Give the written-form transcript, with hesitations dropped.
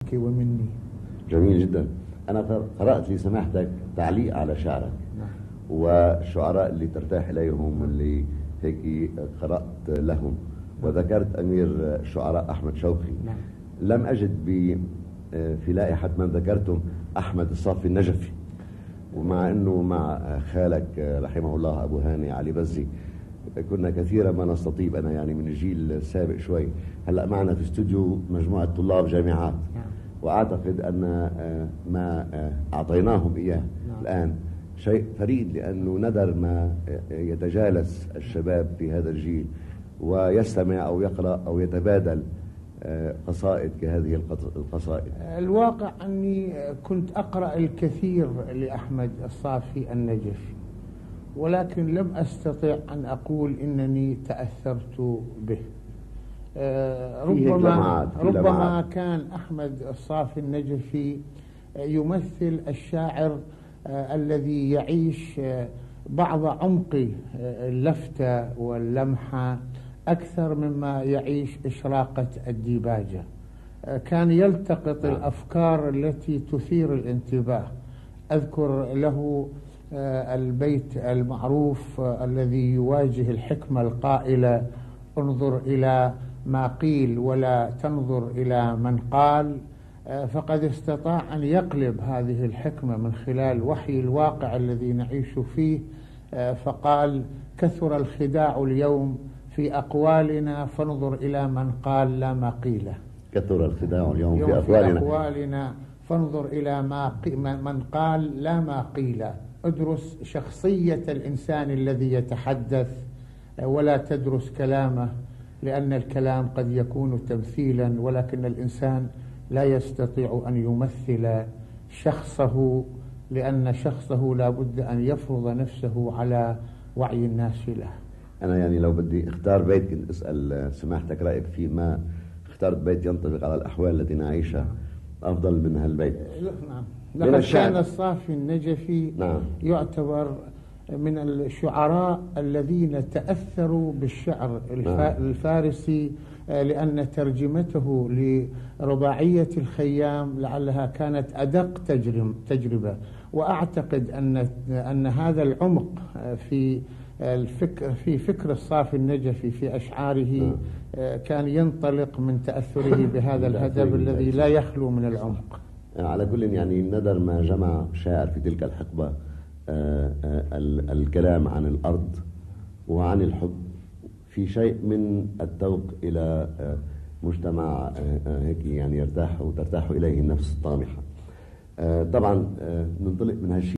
ومني. جميل جدا. أنا قرأت لسماحتك تعليق على شعرك. نعم. والشعراء اللي ترتاح إليهم اللي هيك قرأت لهم، وذكرت أمير الشعراء أحمد شوقي. نعم. لم أجد في لائحة من ذكرتم أحمد الصافي النجفي، ومع أنه مع خالك رحمه الله أبو هاني علي بزي كنا كثيرا ما نستطيب، أنا يعني من الجيل السابق شوي. هلأ معنا في استوديو مجموعة طلاب جامعات، وأعتقد أن ما أعطيناهم إياه الآن شيء فريد، لأنه ندر ما يتجالس الشباب في هذا الجيل ويستمع أو يقرأ أو يتبادل قصائد كهذه القصائد. الواقع أني كنت أقرأ الكثير لأحمد الصافي النجفي، ولكن لم أستطع أن أقول إنني تأثرت به. ربما كان أحمد الصافي النجفي يمثل الشاعر الذي يعيش بعض عمق اللفتة واللمحة أكثر مما يعيش إشراقة الديباجة. كان يلتقط الأفكار التي تثير الانتباه. أذكر له البيت المعروف الذي يواجه الحكمة القائلة: انظر إلى ما قيل ولا تنظر إلى من قال. فقد استطاع أن يقلب هذه الحكمة من خلال وحي الواقع الذي نعيش فيه، فقال: كثر الخداع اليوم في أقوالنا فانظر إلى من قال لا ما قيل. كثر الخداع اليوم في أقوالنا فانظر إلى من قال لا ما قيل. ادرس شخصية الإنسان الذي يتحدث ولا تدرس كلامه، لأن الكلام قد يكون تمثيلا، ولكن الإنسان لا يستطيع أن يمثل شخصه، لأن شخصه لا بد أن يفرض نفسه على وعي الناس له. أنا يعني لو بدي اختار بيت كنت أسأل سماحتك رأيك فيه، ما اخترت بيت ينطبق على الأحوال التي نعيشها أفضل من هالبيت. نعم. لقد كان الصافي النجفي يعتبر من الشعراء الذين تأثروا بالشعر الفارسي، لأن ترجمته لرباعية الخيام لعلها كانت أدق تجربة. وأعتقد أن هذا العمق في فكر الصافي النجفي في أشعاره كان ينطلق من تأثره بهذا الهدف الذي لا يخلو من العمق. على كل يعني ندر ما جمع شاعر في تلك الحقبة الكلام عن الأرض وعن الحب في شيء من التوق إلى مجتمع هيك يعني يرتاح وترتاح إليه النفس الطامحة. طبعا ننطلق من هالشيء